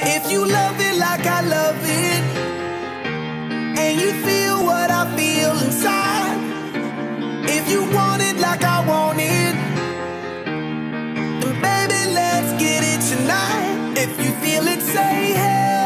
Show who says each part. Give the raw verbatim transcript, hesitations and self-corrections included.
Speaker 1: If you love it like I love it, and you feel what I feel inside, if you want it like I want it, then baby, let's get it tonight. If you feel it, say hey.